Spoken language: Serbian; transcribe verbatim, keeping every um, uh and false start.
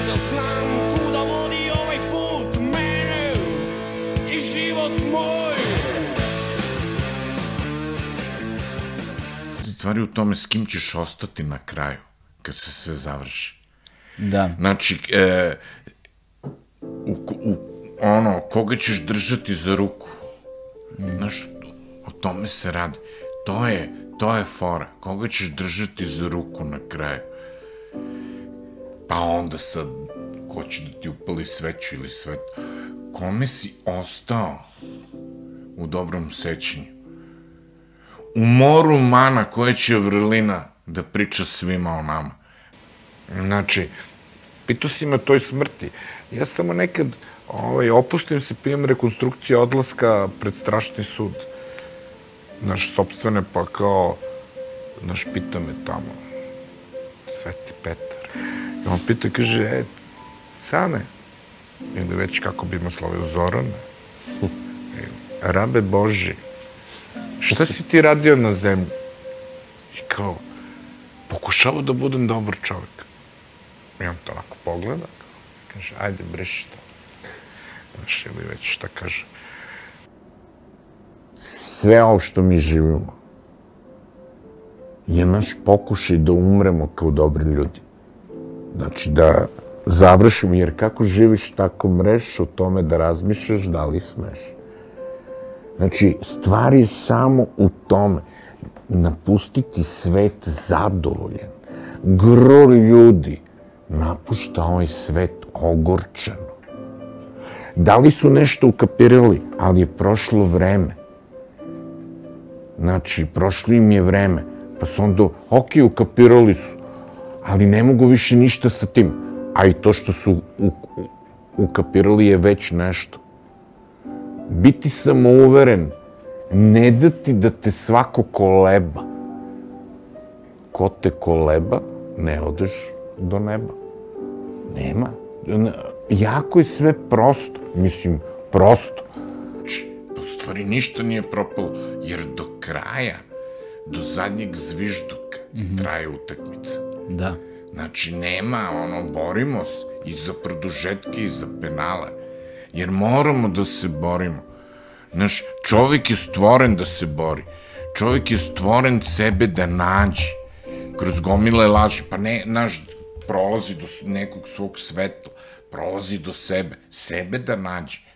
da znam kuda vodi ovaj put mene i život moj. Stvari u tome s kim ćeš ostati na kraju, kad se sve završi. Da. Znači, e, u, u, ono, koga ćeš držati za ruku? Mm. Znaš, o tome se radi. To je, to je fora. Koga ćeš držati za ruku na kraju? Pa onda sad, ko će da ti upali sveću ili svet? Kome si ostao u dobrom sećanju? U moru mana koja će vrlina da priča svima o nama. Znači, pitao si me o toj smrti. Ja samo nekad ovaj, opustim se, pijem rekonstrukcije odlaska pred strašni sud. Naš sopstvene, pa kao, naš pita me tamo, Sveti Petar. I on pita, kaže, e, Cane, ili već kako bi me slovio, Zorane, rabe Boži, šta si ti radio na zemlji? I kao, pokušavao da budem dobar čovjek. I on to onako pogleda, kaže, ajde, briši to. Znaš, ili već šta kaže. Sve ovo što mi živimo je naš pokušaj da umremo kao dobri ljudi. Znači, da završimo, jer kako živiš, tako mreš, o tome da razmišljaš, da li smeš. Znači, stvar je samo u tome. Napustiti svet zadovoljan. Gro ljudi napušta ovaj svet ogorčeno. Da li su nešto ukapirali, ali je prošlo vreme. Znači, prošlo im je vreme. Pa su onda, ok, ukapirali su, ali ne mogu više ništa sa tim. A i to što su ukapirali je već nešto. Biti samouveren, ne dati da te svako koleba. Ko te koleba, ne odeš do neba. Nema. Jako je sve prosto. Mislim, prosto. U stvari ništa nije propalo, jer do kraja, do zadnjeg zvižduka traje utakmica. Da. Znači, nema, ono, borimo se i za produžetke i za penale. Jer moramo da se borimo. Znaš, čovjek je stvoren da se bori. Čovjek je stvoren sebe da nađe. Kroz gomile laži. Pa ne, znaš, prolazi do nekog svog svetla. Prolazi do sebe. Sebe da nađe.